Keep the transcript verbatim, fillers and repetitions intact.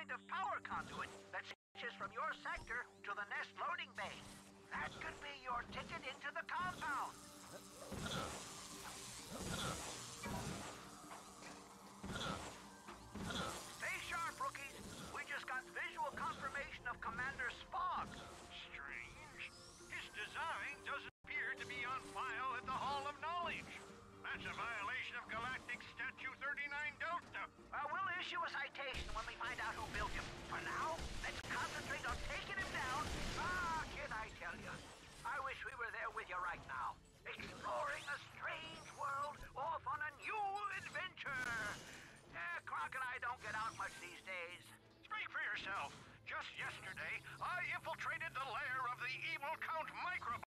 kind of power conduit that stretches from your sector to the nest loading bay. That could be your ticket into the compound. Stay sharp, rookies. We just got visual confirmation of Commander Spock. Strange. His design doesn't appear to be on file at the Hall of Knowledge. That's a violation of Galactic Statute thirty-nine Delta. Well, we'll issue a citation when we find out who built him. For now, let's concentrate on taking him down. Ah, kid, I tell you, I wish we were there with you right now. Exploring a strange world, off on a new adventure. Eh, Qwark and I don't get out much these days. Speak for yourself. Just yesterday, I infiltrated the lair of the evil Count Microbot